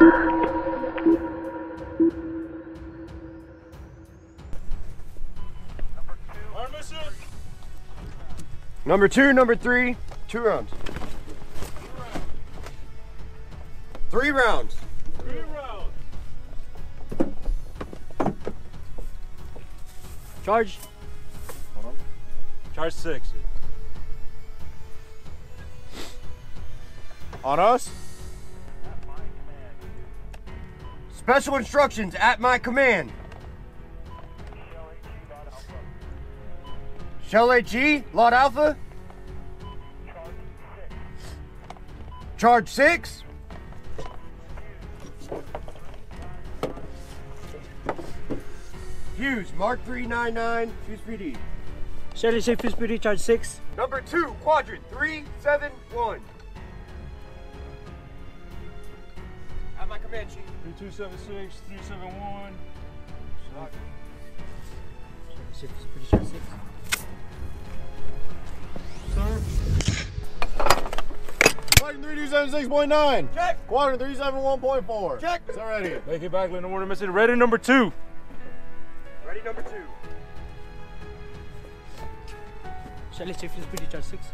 Number 2, number 3, 2 rounds. 3 rounds. 3 rounds. Charge. Hold on. Charge 6. On us. Special instructions at my command. Shell HE, Lot Alpha. Charge 6. Fuse, Mark 399, Fuse PD. Shell HE Fuse PD, charge 6. Number 2, quadrant 371. At my command, Chief. 3276, 371. Shell HE Fuse PD, charge 6. Quadrant 3276.9. Check. Quadrant 371.4. Check. Is that ready? Make it back, let the order miss it. Ready, number 2. Ready, number 2. Shell HE Fuse PD, charge 6.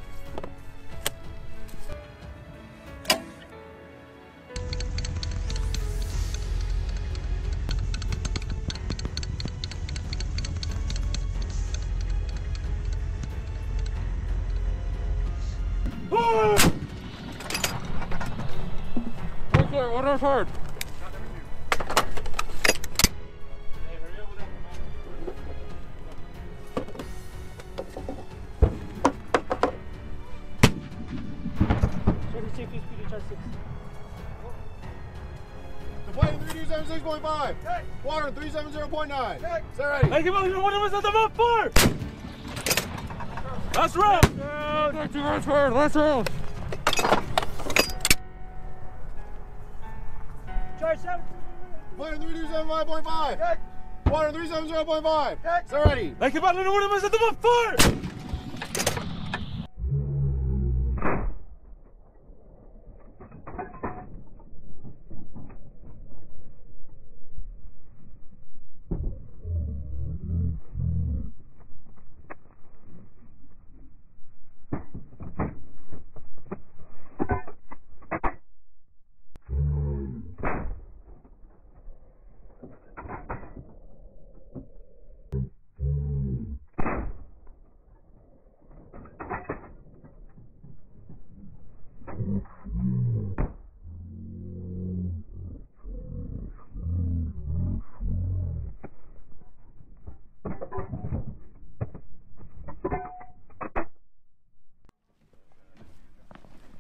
Order's hard. Shell HE Fuse PD, charge 6. Quadrant 3276.5. Quadrant 370.9. Is that ready? Make it back, let the order miss it. Number 4. Last round. Last round. Charge 7. Quadrant 3275.5. Quadrant 370.5. Is that ready? Make it back, let the order miss it. Number 4.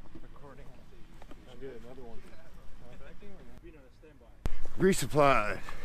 Resupply.